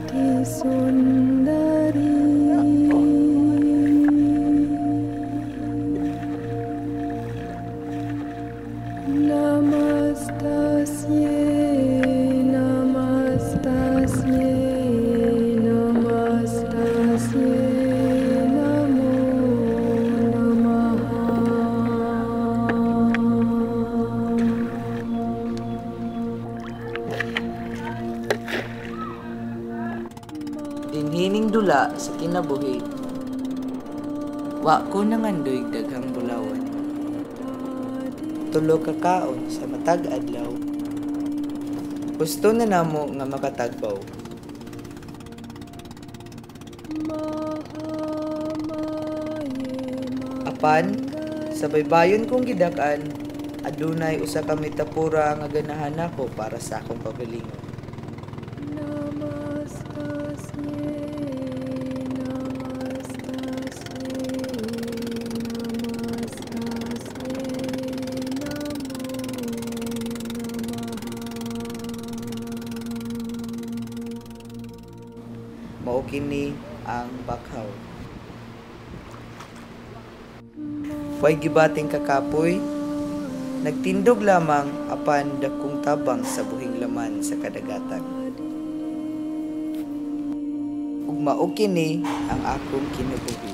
Dinhining dula sa kinabuhi, wa ko nangandoy daghang bulawan. Tulo ka kaon sa matag adlaw. Gusto na namo nga makatagbaw. Apan, sa baybayon kong gidak-an, adunay usa ka metapura nga ganahan nako para sa akong pagalingon. Mao kini ang bakhaw. Way gibating kakapoy, nagtindog lamang apan dakong tabang sa buhing laman sa kadagatan. Ug mao kini ang akong kinabuhi.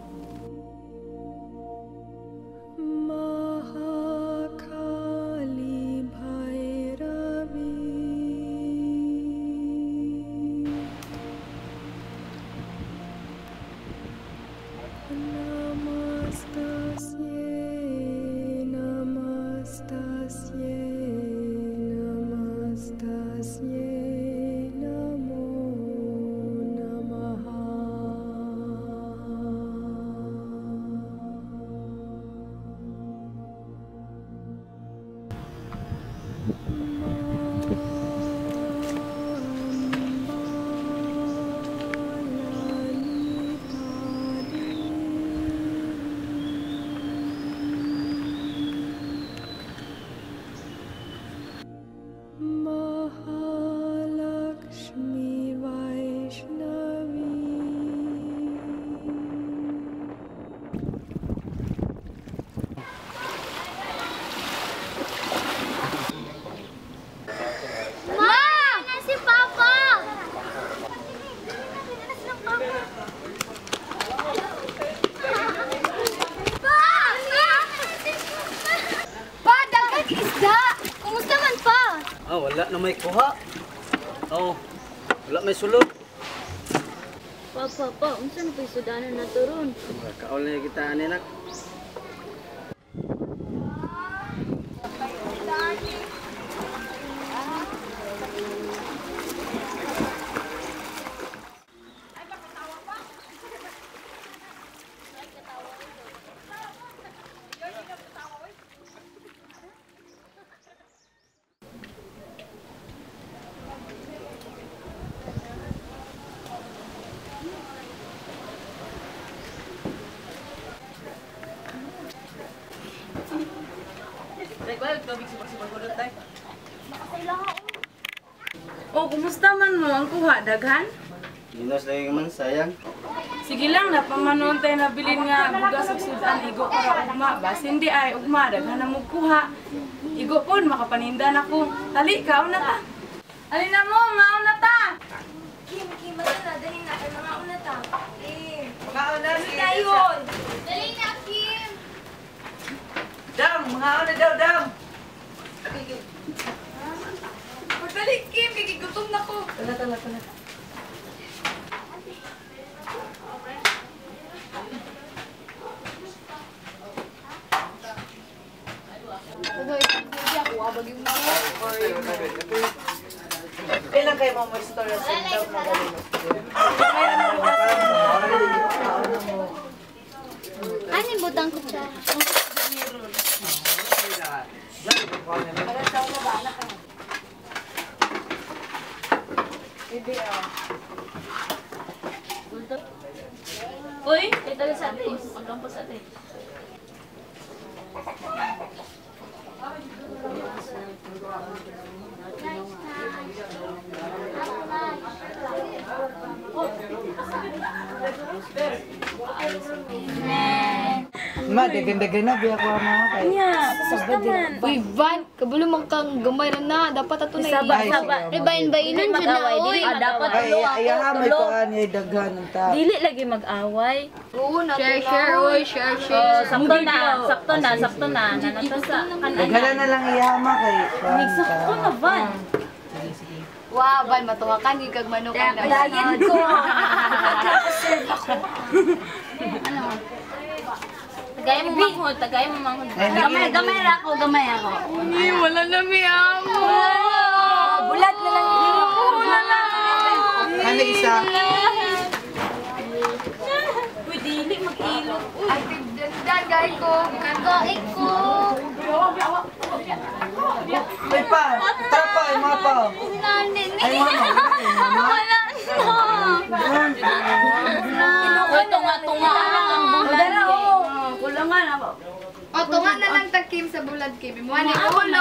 Wala na may kuha. Oh, wala may sulod. Pa, unsa na pay sudanan na turon? Kaol na kita anak. Oh, kumusta man mo ang kuha, daghan? Dinos lagi man sayang. Sige lang, napamanon tayo nabilin nga bugas ug sudan, igo para ugma. Bas hindi ay ugma, daghan na mo kuha. Igo pon, makapaninda na ko. Tali, kaon na ta. Alin na mo, maon na ta. Kim, mata na, dali na, kay mga una ta. Kim. Kaon na si Dayon. Dali na, Kim. Dam, maon na daw, Dam. Pagdali, Kim, kikigutom na ko. Tala. Ilan kayo mo istorya sa Dam na galing? Ano yung butang ko siya? Uy, ito sa atin. Magkampo sa atin. Ma, dagan-dagan na, biya ko ang mga kay. Uy, Van, kabalo man kang gamay ra na. Dapat ato na Ay, Bayin-bayinan dyan na, uy. Dapat Ay, ayahamay ko ani daghan ng tao. Dili lagi mag-away. Oo, share, uy. Share. Sakto na. Nanatasa. Daghan na lang iyama kay. Sakto na, Van. Wow, Van, matuwa ka. Hindi kag manukan na. Dayan ko. Tagay mo manghod. Gamay ako. Uy, wala na mi amo. Bulat na lang. Ano isa? Uy, dili mag-ilog. Ay, tigdan, gay ko. Kagaik ko. Ay pa, trapa, ay mga pa. Nanin. Ay mama. Wala na. Tunga ang bulan. Kulangan ako. O, tunga na lang takim sa bulad kay Bimuan. Ulo.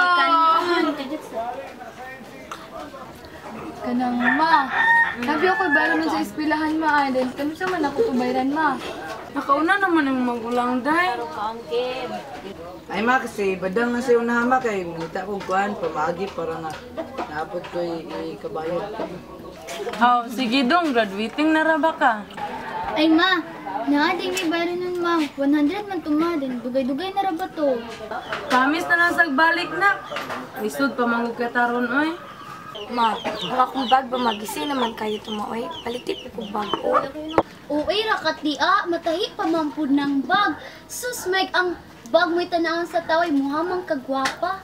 Kanang ma. Sabi ako bayaran man sa eskwelahan ma. Dahil kami sa man ako tubayran ma. Nakauna naman ang magulang, day. Ay ma, kasi badang na sa'yo nahama kay manita kong kuhan, pamagi para nga naabot ko ikabayad. Oh, sige dong, graduating na ra ba ka? Ay ma, naading may bayaran nun ma. 100 man tumadin. Dugay-dugay na ra ba to? Promise na lang sagbalik na. Lisod pa mangugkataron, oy. Ma, kung akong bag ba magisi naman kayo tumaoy, palitip ko bag ko. Uy, rakat di matahi pa mampud ng bag. Sus, Mike, ang bag mo'y tanaan sa taway, muhamang kagwapa.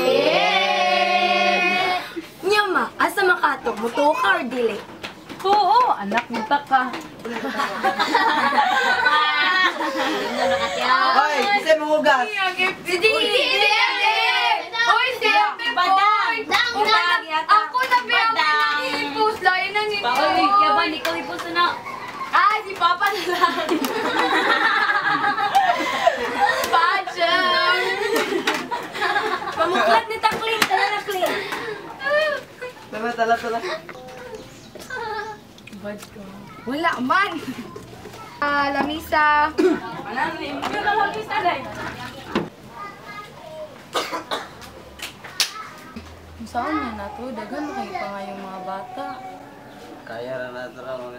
Nya ma, asa makato, mutuo ka or dili? Oo, anak mo ta ka. Hoy, kasi mangugas. Uy, siyape po! Ako na biya mo nag-ipos. Layo na nito. Uy, kaya ba, ikaw ipos na? Ah, si Papa na lang. Pachang! Pamuklat ni Takling, tala na clean. Tala. Wala man. Lamisa. Anan ni, mo na mag-isa, day. Saan na na to? Dagan mo kayo pa nga yung mga bata. Kaya ra na ito raw.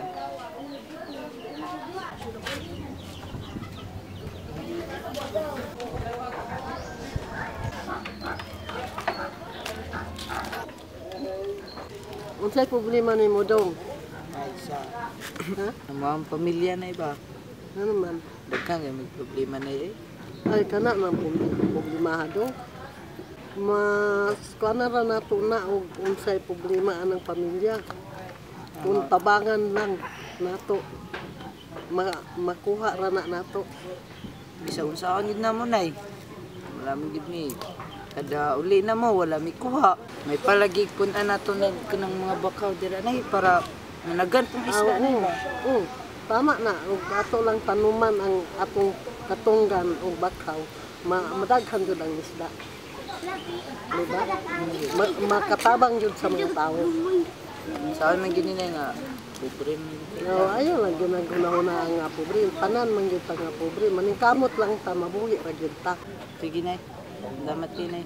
Unsay problema ni mo dong? Ay sa. Ang mga pamilya na iba. Ano man? Daghan may problema na eh. Ay kana na problema dong. Mas kana ra nato na og unsay problema anang pamilya. Kung tabangan lang nato makuha ra na nato. Bisa unsaon gid na mo nay. Wala man gid mi. Kada uli na mo wala mi kuha. May palagi pun-an nato ng kanang mga bakaw dira nay para managan pong isda na iba. Oo. Tama na og ato lang tanuman ang atong katunggan og bakaw. Madaghan jud ang isda. Diba? Makatabang jud sa mga tao. Saan man gini na nga pobre man gid. No, ayaw lang ginaguna-una nga pobre. Tanan man gyud ta nga pobre. Maningkamot lang ta mabuhi ra gyud ta. Sige nay. Damat kinay.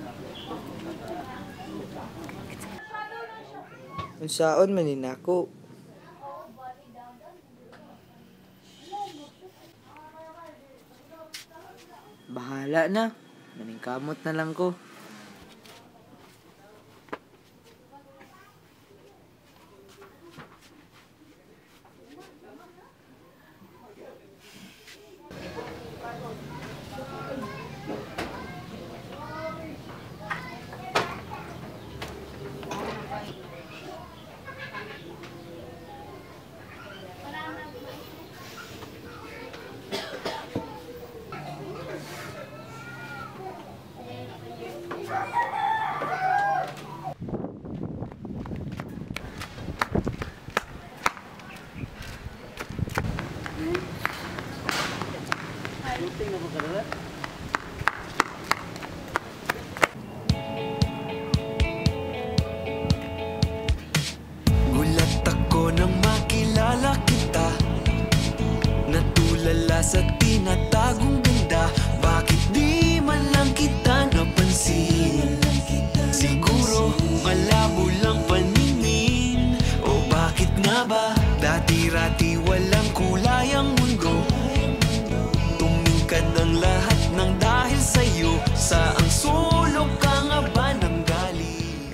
Unsaon man ni nako? Bahala na. Maningkamot na lang ko. Gulat ako nang makilala kita, natulala sa tinatagong ganda. Dati-rati walang kulay ang mundo, tumingkad ang lahat ng dahil sa'yo. Saang sulok ka nga ba nang galing?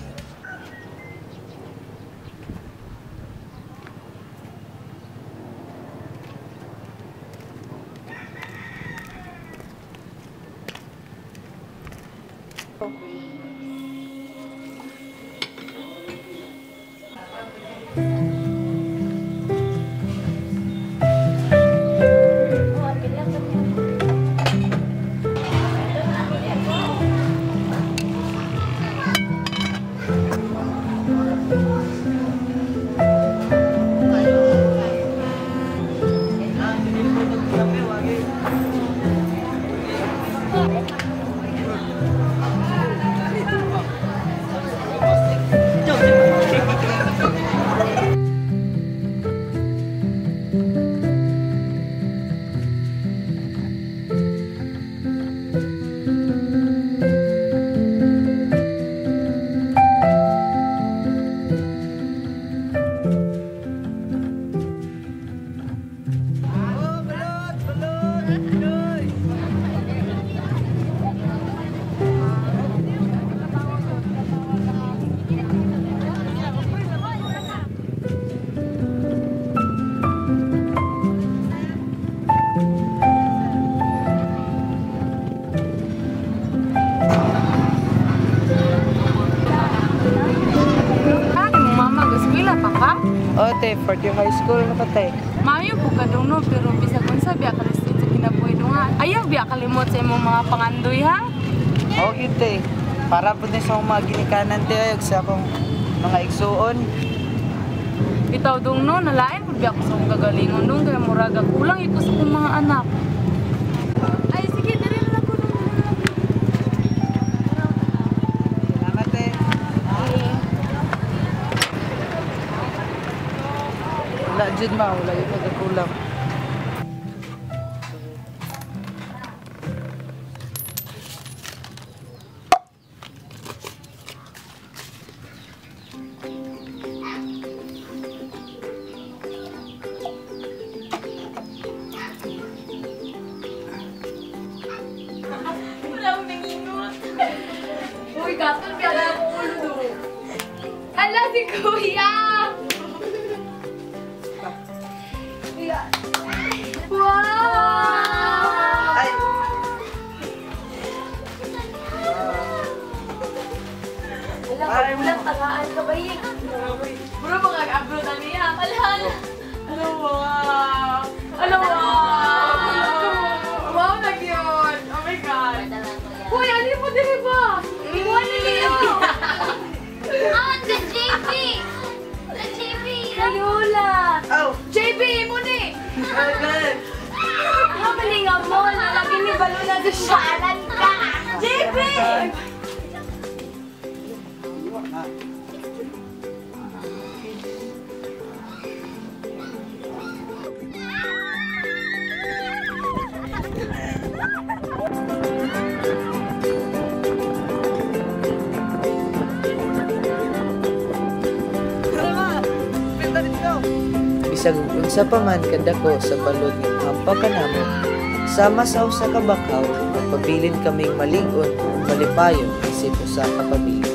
Ote, for your high school na patay. Mayo po ka doon, no? Pero bisa kung sabi akalistin sa kinabuhi doon nga. Ayaw biya kalimot sa imong mga pangandoy, ha? Oo, ite. Para po din sa mga ginikanan tayo sa akong mga igsuon. Bitaw doon, no? Nalain po biya ko sa akong gagalingon doon. Kaya muraga kulang ito sa akong mga anak. Ay, sige, dali na lang ko doon. Salamat, eh. Wala dyan ma, wala yung magkulang. Wala akong nangingot. Uy, gasol biya na ako ulo. Ala, si Kuya! Wow! Ay! Alam, ulang tagaan ka ba yun? Bro, mag-upload na niya. Alahan! Ano, wow! Ano, wow! Wow, na-cute! Oh my God! Uy, ano mo din ba? Iwan na niyo! Ah, the JP! The JP! Kalula! Oh! JB, mo ni! Agad! Hamalingan mo! Nalagay ni Balod na sa shalan ka! JB! Bisag unsa pa man kadako sa balod ng hampa ka namo, sama sa usa ka bakaw, pabilin kaming malig-on, malipayon isip usa ka pabilin.